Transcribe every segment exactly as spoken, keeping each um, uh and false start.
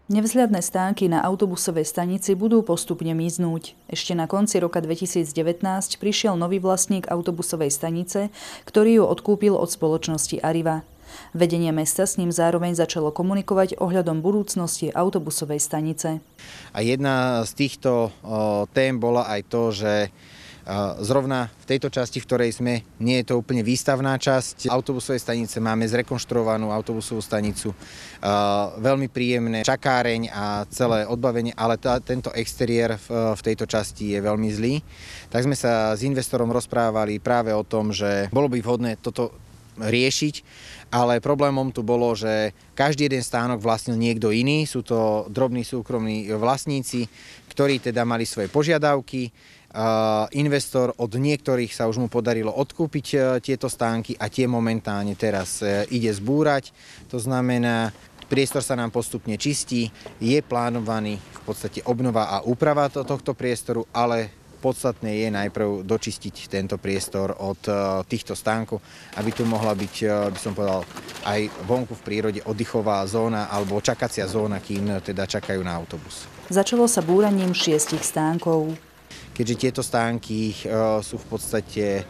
Nevzhľadné stánky na autobusovej stanici budú postupne miznúť. Ešte na konci roka dvetisícdevätnásť prišiel nový vlastník autobusovej stanice, ktorý ju odkúpil od spoločnosti Arriva. Vedenie mesta s ním zároveň začalo komunikovať ohľadom budúcnosti autobusovej stanice. A jedna z týchto o, tém bola aj to, že zrovna v tejto časti, v ktorej sme, nie je to úplne výstavná časť autobusovej stanice, máme zrekonštruovanú autobusovú stanicu, veľmi príjemné čakáreň a celé odbavenie, ale tá, tento exteriér v, v tejto časti je veľmi zlý. Tak sme sa s investorom rozprávali práve o tom, že bolo by vhodné toto riešiť, ale problémom tu bolo, že každý jeden stánok vlastnil niekto iný, sú to drobní súkromní vlastníci, ktorí teda mali svoje požiadavky. Uh, investor od niektorých sa už mu podarilo odkúpiť uh, tieto stánky a tie momentálne teraz uh, ide zbúrať. To znamená, priestor sa nám postupne čistí, je plánovaný v podstate obnova a úprava to, tohto priestoru, ale podstatné je najprv dočistiť tento priestor od uh, týchto stánkov, aby tu mohla byť, uh, by som povedal, aj vonku v prírode oddychová zóna alebo čakacia zóna, kým teda čakajú na autobus. Začalo sa búraním šiestich stánkov. Keďže tieto stánky uh, sú v podstate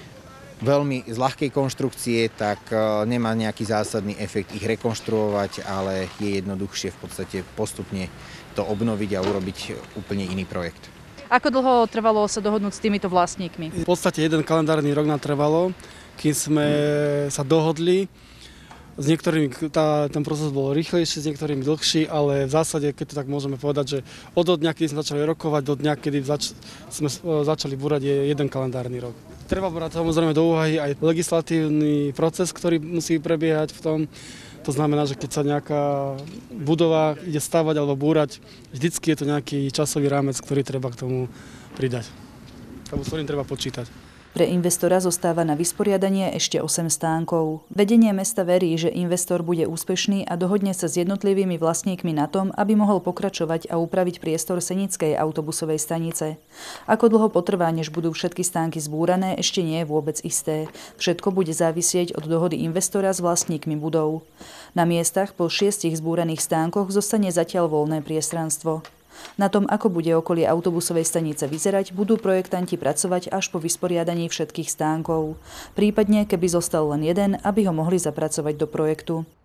veľmi z ľahkej konštrukcie, tak uh, nemá nejaký zásadný efekt ich rekonštruovať, ale je jednoduchšie v podstate postupne to obnoviť a urobiť úplne iný projekt. Ako dlho trvalo sa dohodnúť s týmito vlastníkmi? V podstate jeden kalendárny rok nám trvalo, kým sme sa dohodli. S niektorými tá, ten proces bol rýchlejší, s niektorými dlhší, ale v zásade, keď to tak môžeme povedať, že od dňa, kedy sme začali rokovať, do dňa, kedy zač- sme začali búrať, je jeden kalendárny rok. Treba brať samozrejme do úvahy aj legislatívny proces, ktorý musí prebiehať v tom. To znamená, že keď sa nejaká budova ide stavať alebo búrať, vždycky je to nejaký časový rámec, ktorý treba k tomu pridať, alebo s ktorým treba počítať. Pre investora zostáva na vysporiadanie ešte osem stánkov. Vedenie mesta verí, že investor bude úspešný a dohodne sa s jednotlivými vlastníkmi na tom, aby mohol pokračovať a upraviť priestor Senickej autobusovej stanice. Ako dlho potrvá, než budú všetky stánky zbúrané, ešte nie je vôbec isté. Všetko bude závisieť od dohody investora s vlastníkmi budov. Na miestach po šiestich zbúraných stánkoch zostane zatiaľ voľné priestranstvo. Na tom, ako bude okolie autobusovej stanice vyzerať, budú projektanti pracovať až po vysporiadaní všetkých stánkov. Prípadne, keby zostal len jeden, aby ho mohli zapracovať do projektu.